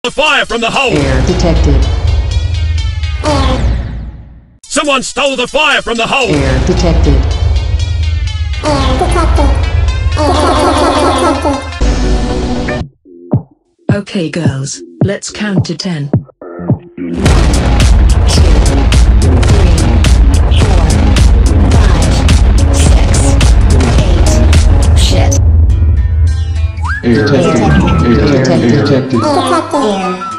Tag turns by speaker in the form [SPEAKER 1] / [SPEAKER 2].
[SPEAKER 1] The fire from the hole!
[SPEAKER 2] Air detected.
[SPEAKER 1] Someone stole the fire from the hole!
[SPEAKER 2] Air detected.
[SPEAKER 3] Okay girls, let's count to 10. 1, 2, 3, 4, 5, 6, 8. Shit.
[SPEAKER 2] Air detected. Air detected.
[SPEAKER 4] Air.